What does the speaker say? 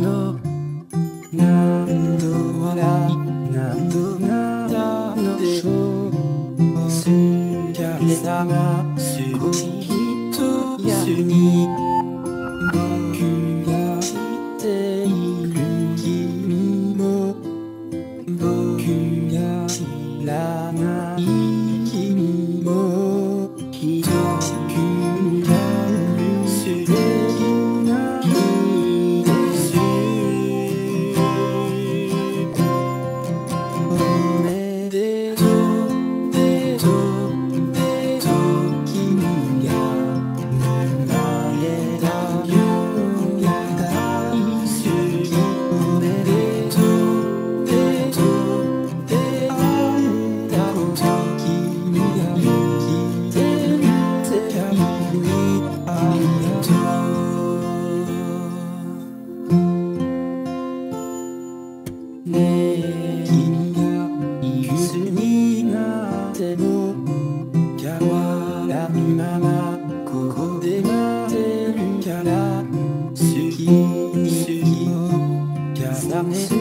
の何度笑い何度涙のでしょうすきゃれさが少し一休み僕が知っている君も僕が知らない君もきっと君が素敵な日ですおめでとうでとうでとう君が生まれたようが大好きおめでとうでとうであんたこと君が生きてる世界にありがとうねえ君がいくつになっても変わらぬままここで待ってるから好きに好きを重ね